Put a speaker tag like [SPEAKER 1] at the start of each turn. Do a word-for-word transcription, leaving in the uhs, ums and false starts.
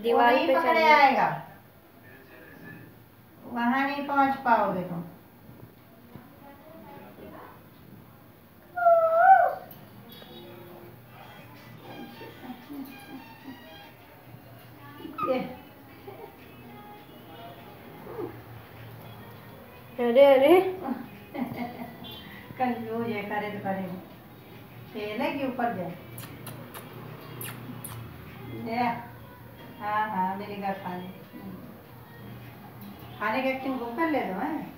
[SPEAKER 1] दीवार पे
[SPEAKER 2] पकड़े
[SPEAKER 1] चढ़ना।
[SPEAKER 2] आएगा, वहां नहीं पहुंच पाओगे तुम।
[SPEAKER 1] अरे अरे
[SPEAKER 2] कंफ्यूज है, करे तो करे खेले कि ऊपर जाए। हाँ हाँ मेरी घर खाने खाने के एक्टिंग बुक कर ले दो है।